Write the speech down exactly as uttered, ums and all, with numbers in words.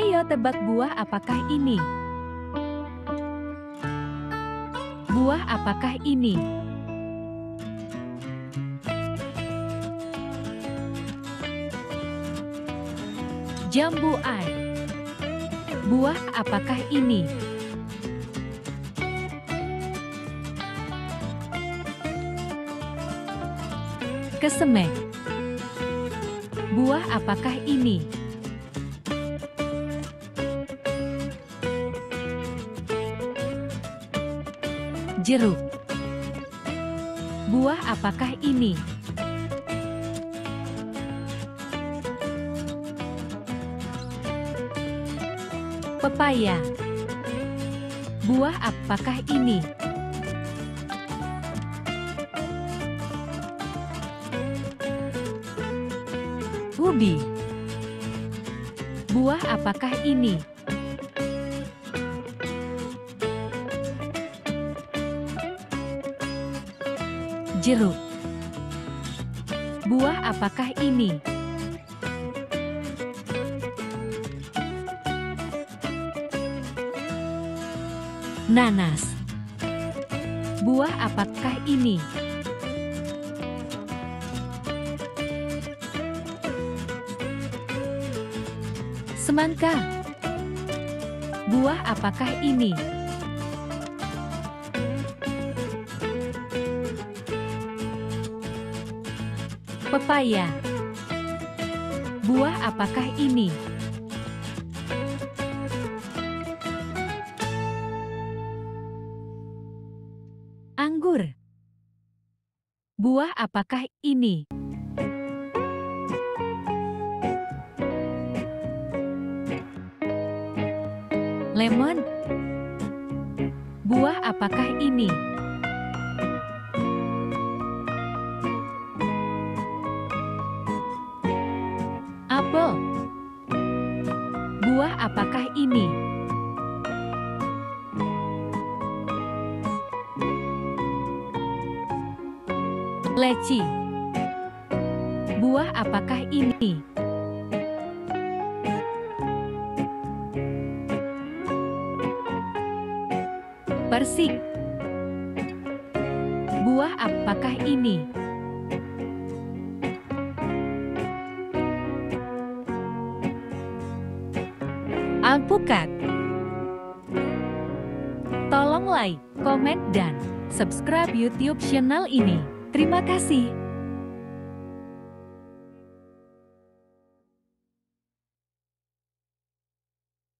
Ayo tebak buah apakah ini? Buah apakah ini? Jambu ai. Buah apakah ini? Kesemek. Buah apakah ini? Jeruk. Buah apakah ini? Pepaya. Buah apakah ini? Ubi. Buah apakah ini? Jeruk. Buah apakah ini? Nanas. Buah apakah ini? Semangka. Buah apakah ini? Pepaya. Buah apakah ini? Anggur. Buah apakah ini? Lemon. Buah apakah ini? Apel. Buah apakah ini? Leci. Buah apakah ini? Persik. Buah apakah ini? Alpukat. Tolong like, komen, dan subscribe YouTube channel ini. Terima kasih.